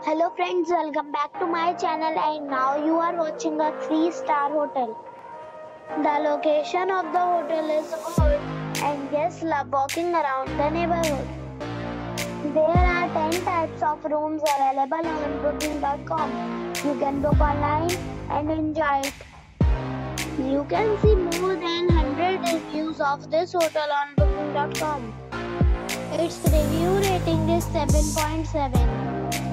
Hello friends, welcome back to my channel and now you are watching a 3-star hotel. The location of the hotel is good and guests love walking around the neighborhood. There are 10 types of rooms available on booking.com. You can book online and enjoy it. You can see more than 100 reviews of this hotel on booking.com. Its review rating is 7.7.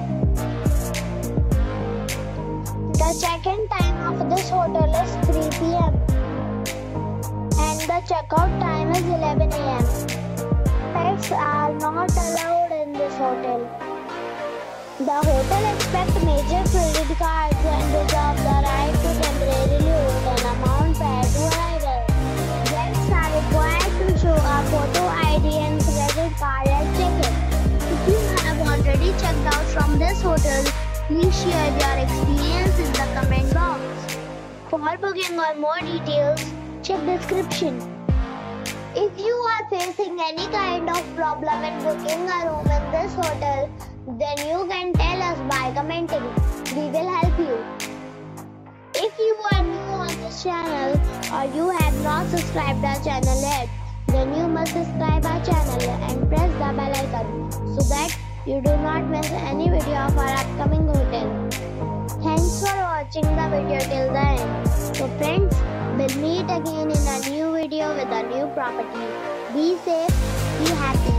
The check-in time of this hotel is 3 p.m. and the check-out time is 11 a.m. Pets are not allowed in this hotel. The hotel accepts major credit cards and reserves the right to temporarily hold an amount prior to arrival. Guests are required to show a photo ID and credit card at check-in. If you have already checked out from this hotel, please share your experience in the comment box. For booking or more details, check description. If you are facing any kind of problem in booking a room in this hotel, then you can tell us by commenting. We will help you. If you are new on this channel or you have not subscribed our channel yet, then you must subscribe our channel and press the bell icon so that you do not miss any video of our upcoming hotel. Thanks for watching the video till the end. So friends, we'll meet again in a new video with a new property. Be safe, be happy.